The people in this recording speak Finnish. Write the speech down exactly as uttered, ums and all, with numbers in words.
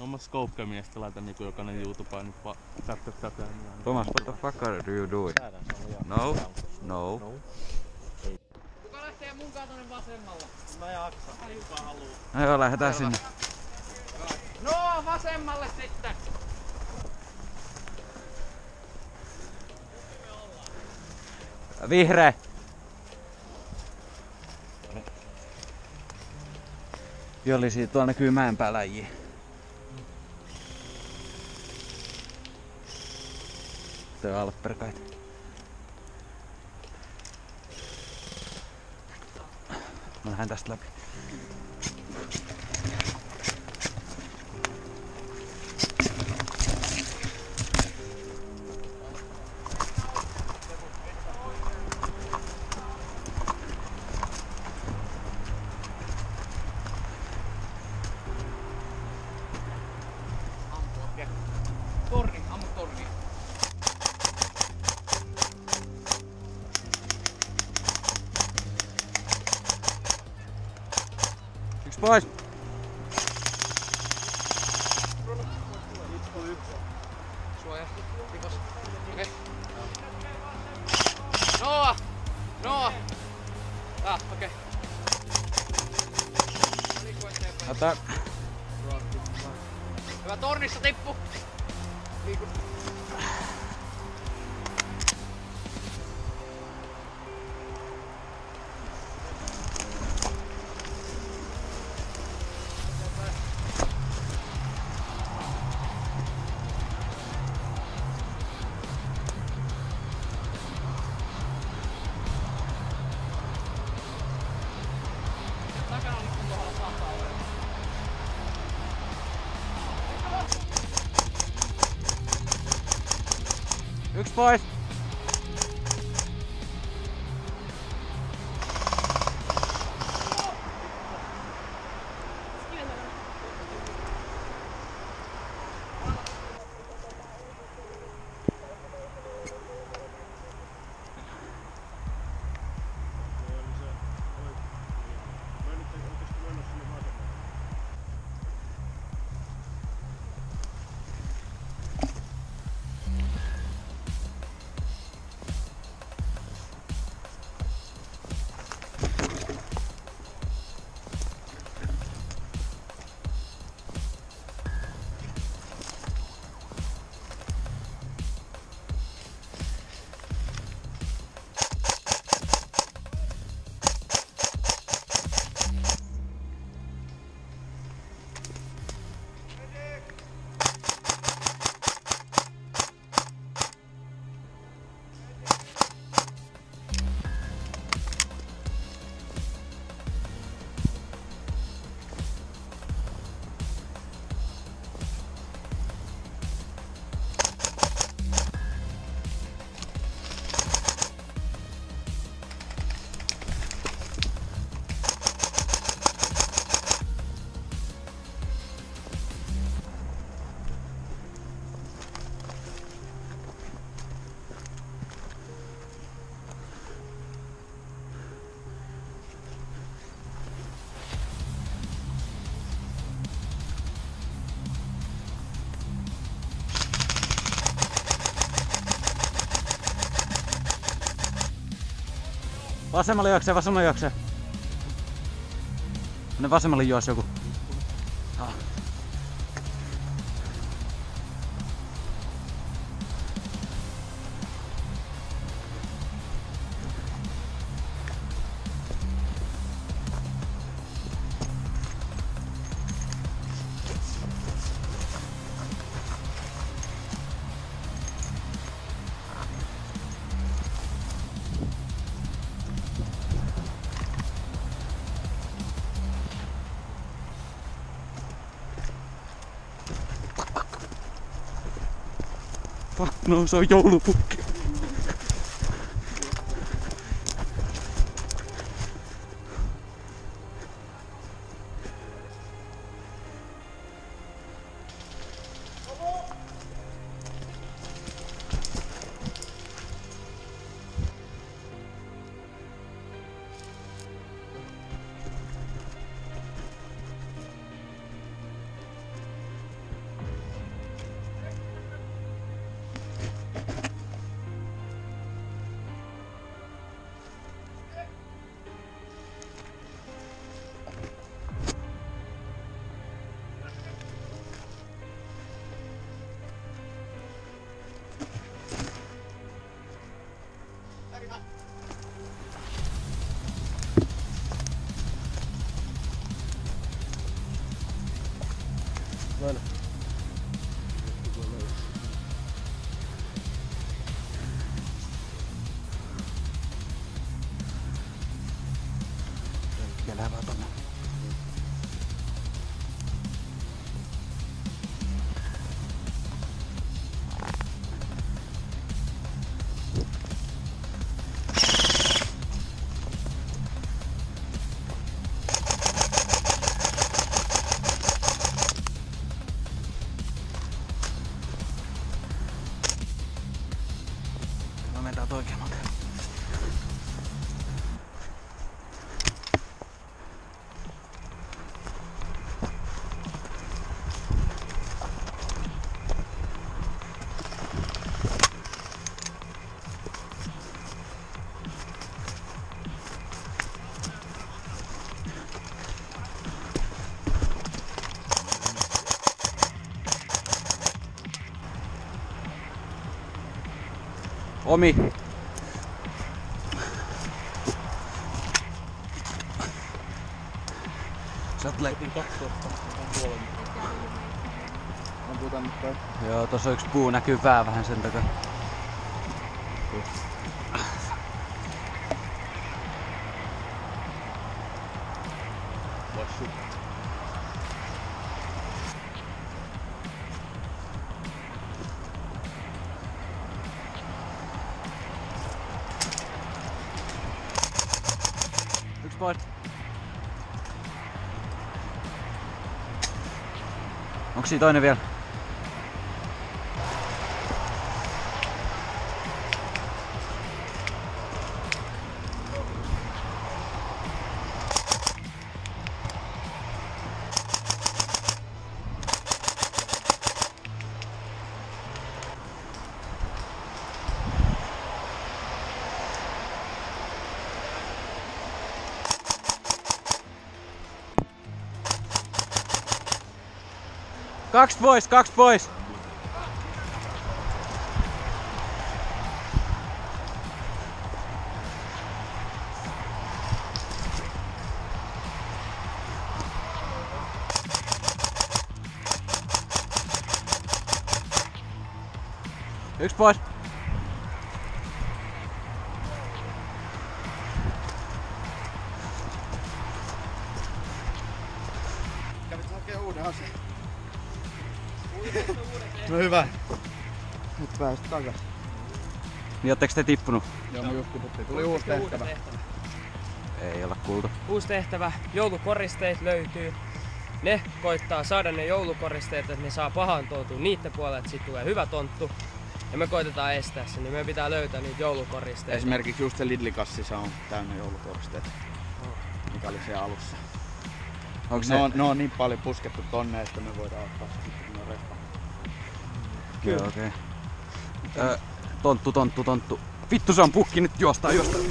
No mä Scope-miestä laitan niinku jokainen YouTubeen nyt vaan tätä tätä. Thomas, what the fuck are you doing? No, no. Kuka lähtee munkaan tonne vasemmalle? Mä jaksan. Kuka haluu? No joo, lähdetään sinne. No, vasemmalle sitten! Vihreä! Vihollisia tuolla näkyy mäen päällä läjiä. Tää on alpperkaita. Mä lähden tästä läpi. Torni, ammu torni. Yksi pois! Suoja. Rikos. Okei. Noa! Noa! Ah, okei. Liiku eteenpäin. Ota. Hyvä, tornissa tippu! Liiku. Takana lippun kohdalla saattaa olla. Yksi pois! Vasemmalle juoksee, vasemmalle juoksee. Ne vasemmalle juosi joku. Ah. Fuck no, se on joulupukki. Noin. Vielä vaan tonne. No mennään oikeammalta. Omi. Sä oot le... Ampuu tänne päin. Joo, tossa on yks puu näkyy pää vähän sen takaa. Vassu. Yks pois. Onks siinä toinen vielä? Kaks pois, kaks pois! Yks pois! Kävit hakee uuden aseen. No hyvä. Nyt pääsit takas. Niin ootteks te tippunut? Joo, me just tiputtiin. Tuli uusi tehtävä. Ei olla kuultu. Uusi tehtävä, joulukoristeet löytyy. Ne koittaa saada ne joulukoristeet, että ne saa pahan tontun niitten puolelle, että siitä tulee hyvä tonttu. Ja me koitetaan estää sen, niin meidän pitää löytää niitä joulukoristeita. Esimerkiksi just se Lidl-kassissa on täynnä joulukoristeet, mikä oli siellä alussa. Onko Ne on, ne on niin paljon puskettu tonne, että me voidaan ottaa sitten kun ne on respa. Joo, okei. Okay. Tonttu, tonttu, tonttu. Vittu se on pukki, nyt juostaan, juostaan.